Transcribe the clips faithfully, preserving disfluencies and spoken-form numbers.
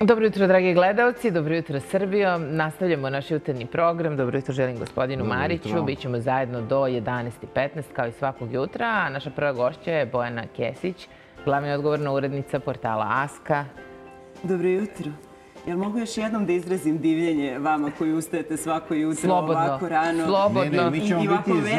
Dobro jutro, dragi gledalci, dobro jutro, Srbijo. Nastavljamo naš jutarnji program. Dobro jutro želim gospodinu Mariću. Bićemo zajedno do jedanaest i petnaest kao i svakog jutra. A naša prva gošća je Bojana Kesić, glavna odgovorna urednica portala Aska. Dobro jutro. Jel mogu još jednom da izrazim divljenje vama koji ustajete svako jutro ovako rano? Slobodno. Mi ćemo biti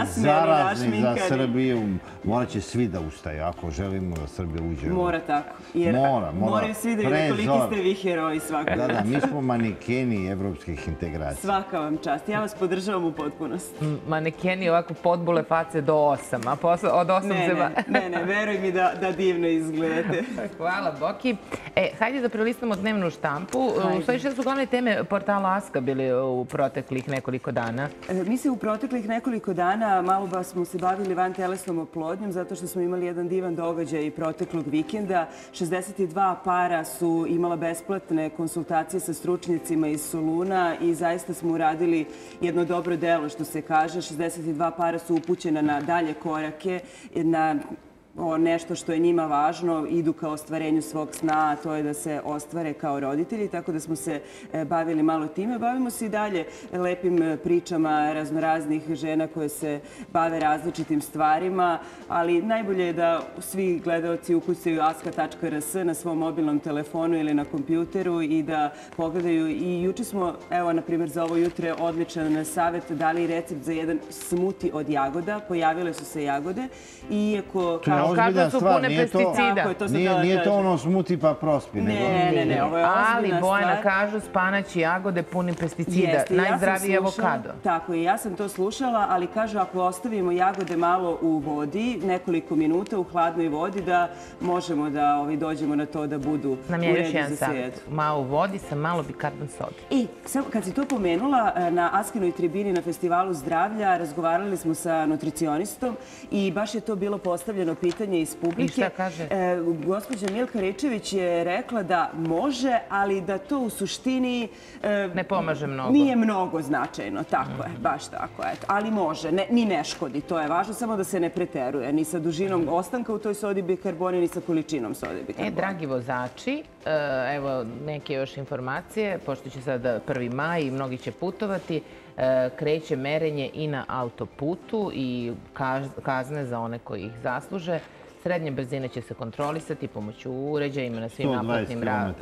zarazni za Srbiju. Morat će svi da ustaju ako želimo da Srbija uđe. Mora tako. Mora, mora. Moraju svi da vide koliki ste vi heroji svako. Da, da, mi smo manekeni evropskih integracija. Svaka vam čast. Ja vas podržavam u potpunosti. Manekeni ovako podbule face do osam, a od osam se... Ne, ne, veruj mi da divno izgledate. Hvala, Boki. E, hajde da prelistamo dnevnu štampu. U stvari, što su glavne teme portala Aska bili u proteklih nekoliko dana? Mi se u proteklih nekoliko dana malo ba smo se bavili vantelesnom oplodnjom zato što smo imali jedan divan događaj proteklog vikenda. šezdeset dva para su imala besplatne konsultacije sa stručnjacima iz Soluna i zaista smo uradili jedno dobro delo, što se kaže. šezdeset dva para su upućena na dalje korake, na nešto što je njima važno, idu ka ostvarenju svog sna, a to je da se ostvare kao roditelji, tako da smo se bavili malo time. Bavimo se i dalje lepim pričama raznoraznih žena koje se bave različitim stvarima, ali najbolje je da svi gledaoci ukucaju aska tačka rs na svom mobilnom telefonu ili na kompjuteru i da pogledaju. I juče smo, evo, na primjer, za ovo jutre odličan savjet, dali recept za jedan smuti od jagoda. Pojavile su se jagode i iako... Kažu su pune pesticida. Nije to ono smuti pa prospi. Ne, ne, ne, ovo je ozbiljna stvar. Ali, Bojana, kažu spanaći jagode puni pesticida. Najzdraviji avokado. Tako je, ja sam to slušala, ali kažu ako ostavimo jagode malo u vodi, nekoliko minuta u hladnoj vodi, da možemo da dođemo na to da budu u redu za sjed. Nam je još jedan savjet. Malo u vodi sa malo bikarbon sode. I kad si to pomenula, na Askinoj tribini na Festivalu zdravlja razgovarali smo sa nutricionistom i baš je to bilo postavljeno pitanje iz publike. I šta kaže? Gospođa Milka Rečević je rekla da može, ali da to u suštini... Ne pomaže mnogo. Nije mnogo značajno, tako je, baš tako. Ali može, ni ne škodi, to je važno, samo da se ne preteruje, ni sa dužinom ostanka u toj sodi bikarbone, ni sa količinom sode bikarbone. E, dragi vozači, evo neke još informacije, pošto će sada prvi maj i mnogi će putovati, kreće merenje i na autoputu i kazne za one koji ih zasluže. Srednje brzine će se kontrolisati pomoću uređaja, ima na svim naplatnim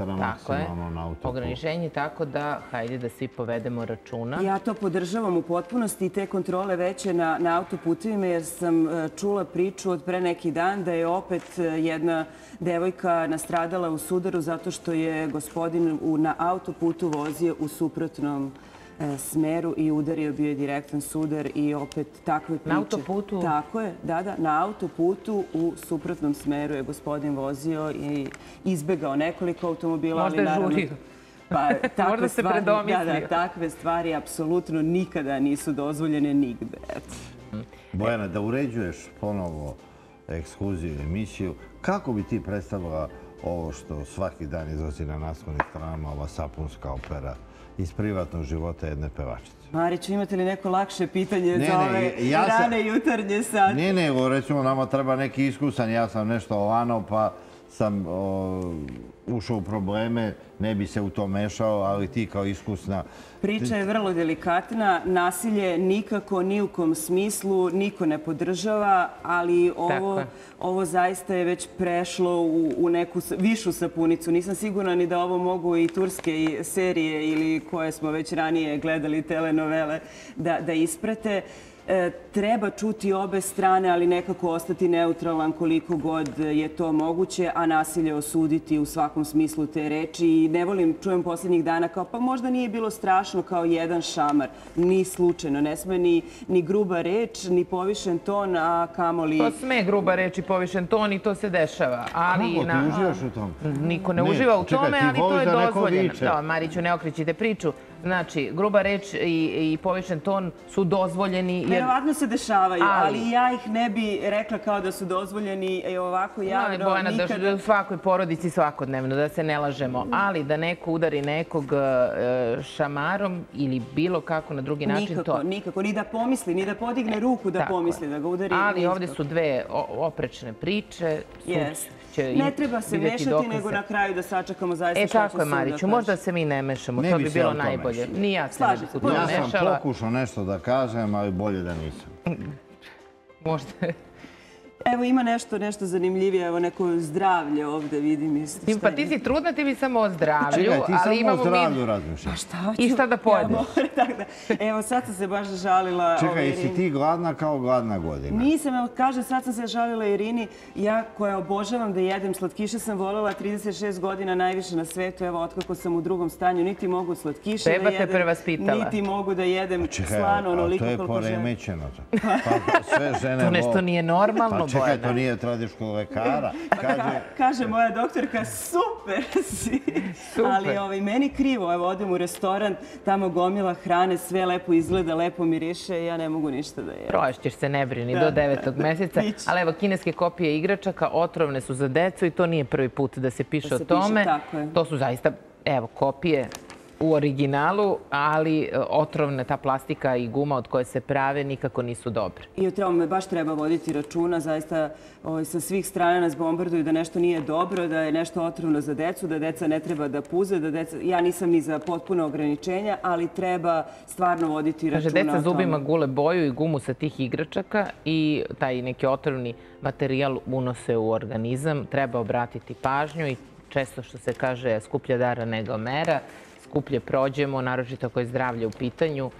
ograničenje, tako da hajde da svi povedemo računa. Ja to podržavam u potpunosti i te kontrole veće na autoputovima, jer sam čula priču od pre neki dan da je opet jedna devojka nastradala u sudaru zato što je gospodin na autoputu vozio u suprotnom smeru i udario, bio je direktan sudar i opet takve priče. Na autoputu? Tako je, da, da. Na autoputu u suprotnom smeru je gospodin vozio i izbegao nekoliko automobila. Možda je žurio. Možda se predomislio. Takve stvari apsolutno nikada nisu dozvoljene nigde. Bojana, da uređuješ ponovo ekskluziju i emisiju, kako bi ti predstavila ovo što svaki dan izlazi na naslovnim stranama, ova sapunska opera iz privatnog života jedne pevačice? Mariću, imate li neko lakše pitanje za ove rane jutarnje sate? Ne, ne, recimo nama treba neki iskusan. Ja sam nešto ovano pa sam ušao u probleme, ne bi se u to mešao, ali ti kao iskusna... Priča je vrlo delikatna. Nasilje nikako, ni u kom smislu, niko ne podržava, ali ovo zaista je već prešlo u neku višu sapunicu. Nisam sigurna ni da ovo mogu i turske serije ili koje smo već ranije gledali telenovele da isprate. Treba čuti obe strane, ali nekako ostati neutralan koliko god je to moguće, a nasilje osuditi u svakom smislu te reči. I ne volim, čujem posljednjih dana kao pa možda nije bilo strašno kao jedan šamar. Ni slučajno. Ne sme ni gruba reč, ni povišen ton, a kamoli... To sme gruba reč i povišen ton i to se dešava. Kako ti uživaš u tom? Niko ne uživa u tome, ali to je dozvoljeno. Mariću, ne okrećite priču. Znači, gruba reč i povišen ton su dozvoljeni. Verovatno se dešavaju, ali ja ih ne bi rekla kao da su dozvoljeni ovako javno. Bojana, da u svakoj porodici svakodnevno, da se ne lažemo. Ali da neko udari nekog šamarom ili bilo kako na drugi način, to... Nikako, nikako. Ni da pomisli, ni da podigne ruku da pomisli, da ga udari. Ali ovdje su dve oprečne priče. Ne treba se mešati, nego na kraju da sačekamo zaista što će sud da kaže. E, tako je, Mariću. Možda se mi ne mešamo. To bi bilo najbolje. Ni ja se ne bi se tu mešala. Ja sam pokušao nešto da kažem, ali bolje da nisam. Možda. Evo, ima nešto, nešto zanimljivije, evo neko zdravlje ovde, vidim. Pa ti si trudna, ti bi samo o zdravlju. Čekaj, ti samo o zdravlju razmišljaš. Pa šta ću? I šta da pojedeš? Evo, sad sam se baš žalila... Čekaj, jesi ti gladna kao gladna godina? Nisam, evo, kaže, sad sam se žalila Irini. Ja koja obožavam da jedem slatkiše, sam voljela trideset šest godina najviše na svetu. Evo, otkako sam u drugom stanju, niti mogu slatkiše da jedem, niti mogu da jedem slano onoliko koliko želim. To je poremećeno. Sve žene... To nešto nije normalno. Čekaj, to nije tradiškog lekara. Kaže moja doktorka, super si. Ali meni krivo, evo odem u restoran, tamo gomila hrane, sve lepo izgleda, lepo miriše i ja ne mogu ništa da jedem. Prošćeš se, ne brini, do devetog meseca. Ali evo, kineske kopije igračaka otrovne su za decu i to nije prvi put da se piše o tome. To su zaista, evo, kopije u originalu, ali otrovne, ta plastika i guma od koje se prave nikako nisu dobre. I o tome baš treba voditi računa. Zaista sa svih strana nas bombarduju da nešto nije dobro, da je nešto otrovno za decu, da deca ne treba da puze. Ja nisam ni za potpuno ograničenja, ali treba stvarno voditi računa o tome. Kaže, deca zubima gule boju i gumu sa tih igračaka i taj neki otrovni materijal unose u organizam. Treba obratiti pažnju i često što se kaže skuplja dara nego mera. Skuplje prođemo, naročito ako je zdravlje u pitanju.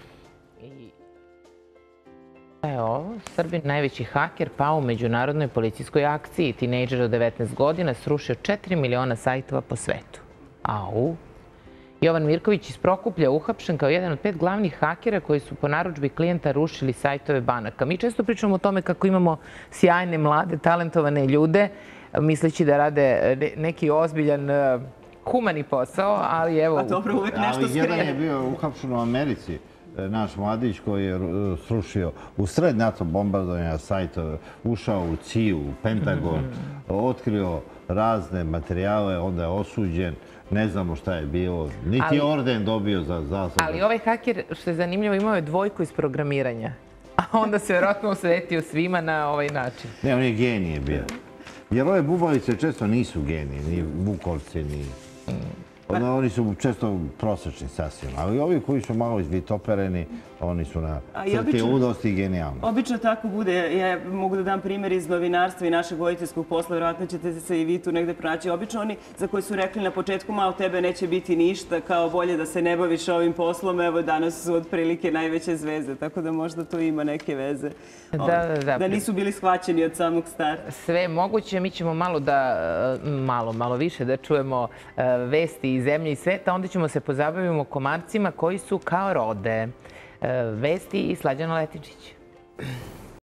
Šta je ovo? Srbin, najveći haker, pao u međunarodnoj policijskoj akciji. Tinejdžer od devetnaest godina srušio četiri miliona sajtova po svetu. Au! Jovan Mirković iz Prokuplja uhapšen kao jedan od pet glavnih hakera koji su po narudžbi klijenta rušili sajtove banaka. Mi često pričamo o tome kako imamo sjajne, mlade, talentovane ljude, misleći da rade neki ozbiljan humani posao, ali evo... Pa dobro, uvek nešto skrije. Ali jedan je bio uhapšen u Americi, naš mladić koji je srušio u sred NATO bombardovanja sajtove, ušao u C I A, u Pentagon, otkrio razne materijale, onda je osuđen, ne znamo šta je bilo, niti orden dobio za zasad. Ali ovaj haker, što je zanimljivo, imao je dvojku iz programiranja, a onda se vjerojatno osvetio svima na ovaj način. Ne, on je genije bio. Jer ove bubalice često nisu genije, ni Vukovci, ni... Oni su često prosječni sasvim, ali ovi koji su malo izvitopereni, oni su na crti ludosti i genijalni. Obično tako bude. Ja mogu da dam primjer iz novinarstva i našeg voditeljskog posla, vjerojatno ćete se i vi tu negde pronaći. Obično oni za koji su rekli na početku, ma od tebe neće biti ništa, kao bolje da se ne baviš ovim poslom, evo danas su otprilike najveće zvezde, tako da možda to ima neke veze. Da nisu bili shvaćeni od samog starta. Sve moguće, mi ćemo malo da, malo, malo više da čujemo vesti iz zemlje i sveta, onda ćemo se pozabavimo komarcima koji su kao rode. Vesti i Slađana Letičić.